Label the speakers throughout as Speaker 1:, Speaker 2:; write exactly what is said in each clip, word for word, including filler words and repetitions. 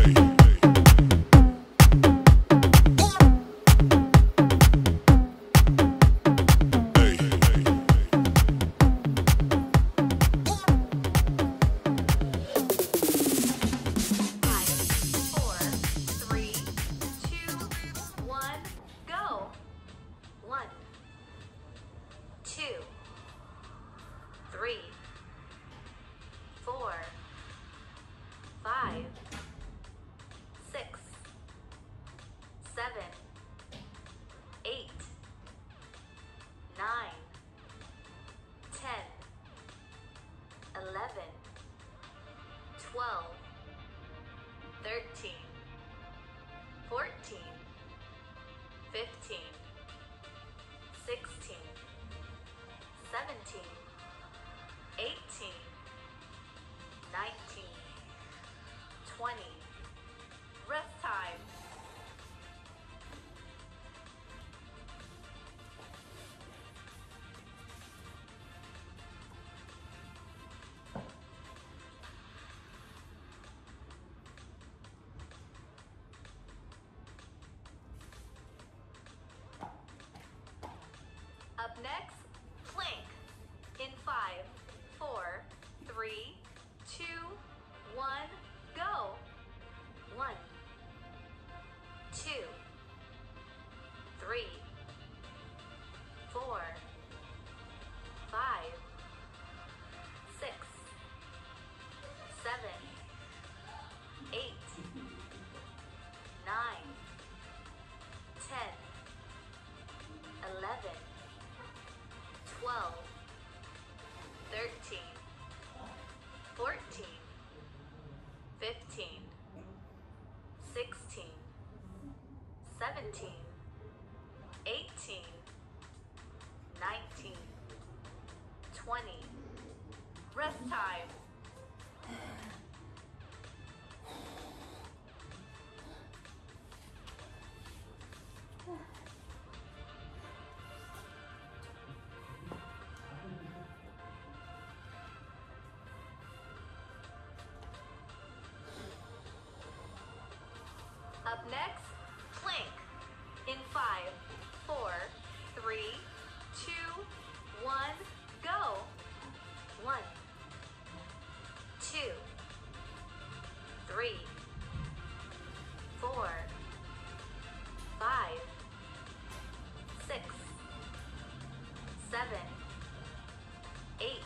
Speaker 1: Up next, plank. In five, four, three, two, one, go. One, two, three, four, five, six, seven, eight, nine, ten, eleven, twelve, thirteen, fourteen, fifteen, sixteen, seventeen, eighteen, nineteen, twenty. Rest time. Up next, plank. In five, four, three, two, one, go. One, two, three, four, five, six, seven, eight,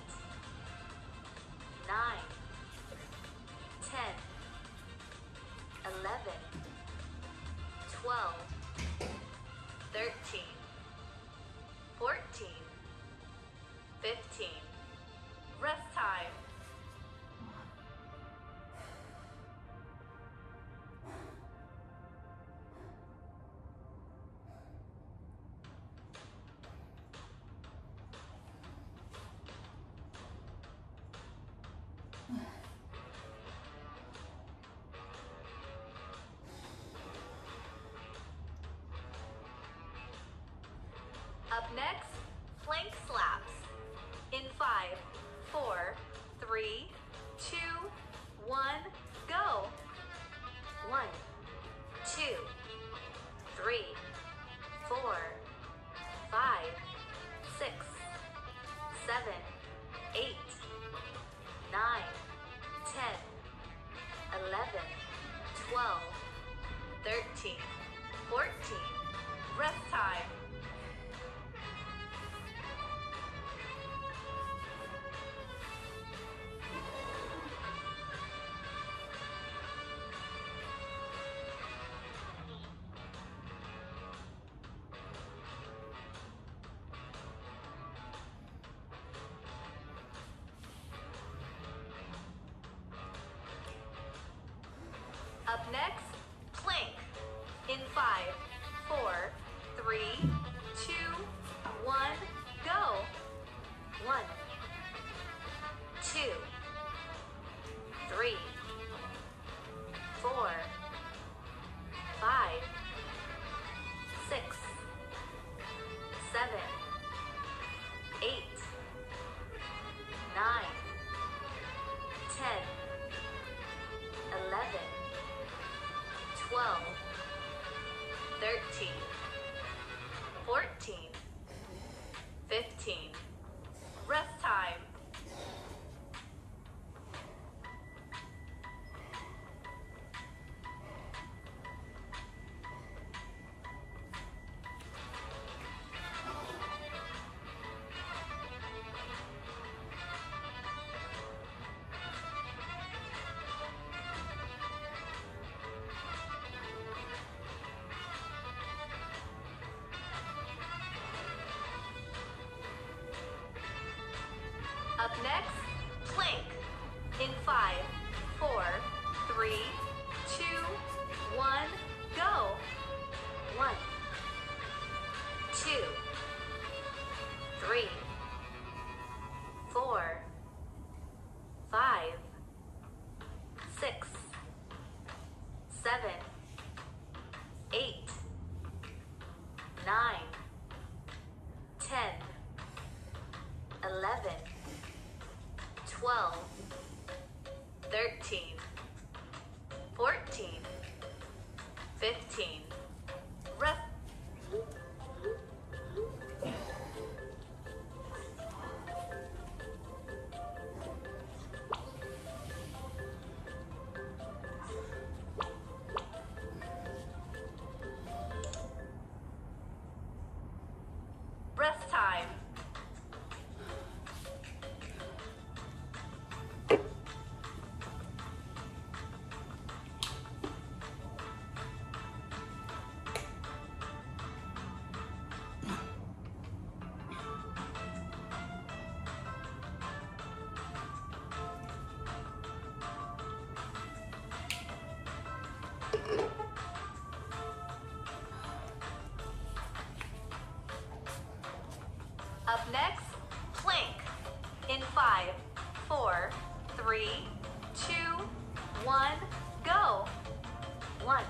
Speaker 1: nine, ten, eleven, twelve, thirteen, fourteen, fifteen. Rest time. Up next, plank slaps. In five, four, three, two, one, go. One, two, three, four, five, six, seven, eight, nine, ten, eleven, twelve, thirteen, fourteen. Rest time. Up next, plank. In five, four, three, two, one, go. One, two, three, four, five, six, seven, eight, nine, ten, eleven, thirteen, fourteen, fifteen. Rest time. Up next, plank. In five, four, three, two, one, go. One, two, three, four, five, six, seven, eight, nine, ten, eleven. twelve, thirteen, fourteen, fifteen. Rest. Rest time. Up next, plank. In five, four, three, two, one, go. One,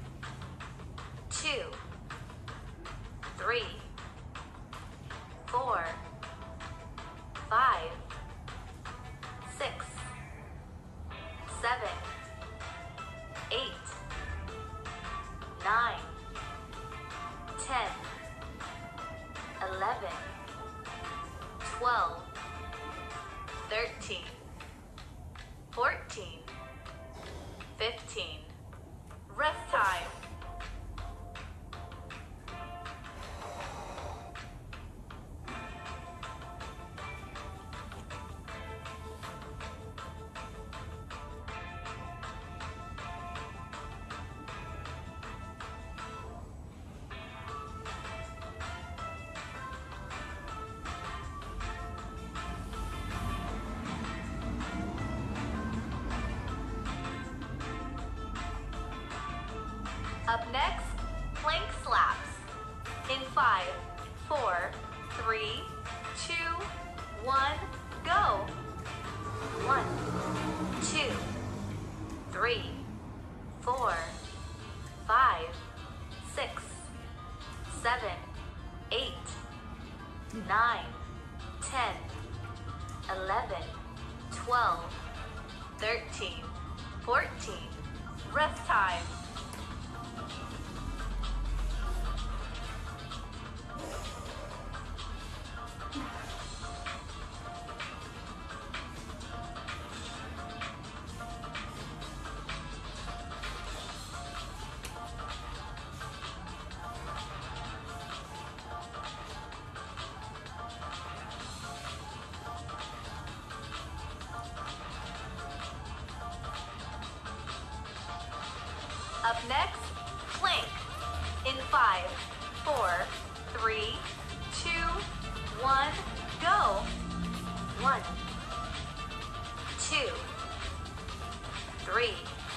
Speaker 1: two, three, four, five, six, seven, eight, nine, ten, eleven. twelve, thirteen, fourteen, fifteen. Rest time. Up next, plank slaps. In five, four, three, two, one, go. One, two, three, four, five, six, seven, eight, nine, ten, eleven, twelve, thirteen, fourteen. Rest time. Up next, plank. In five, four, three, two, one, go. One, two, three,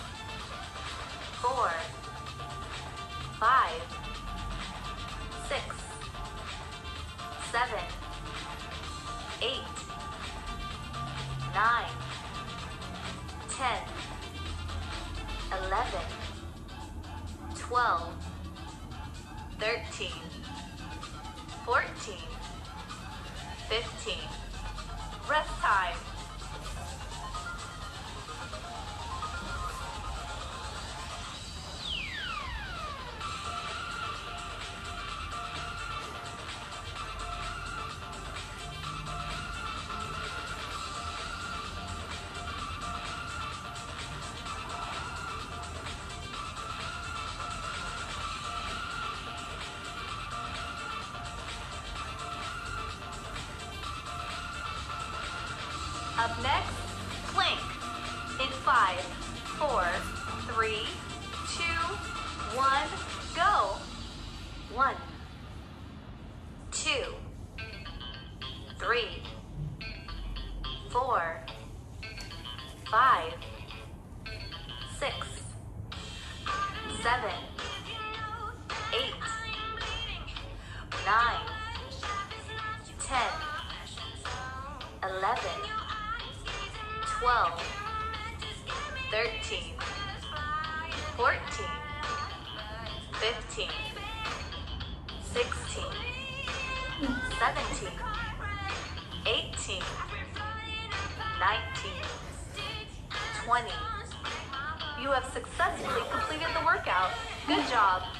Speaker 1: four, five, six, seven, eight, nine, ten, eleven. twelve, thirteen, fourteen, fifteen. Rest time. Up next, plank. In five, four, three, two, one, go. One, two, three, four, five, six, seven, eight, nine, ten, eleven, twelve, thirteen, fourteen, fifteen, sixteen, seventeen, eighteen, nineteen, twenty. You have successfully completed the workout. Good job.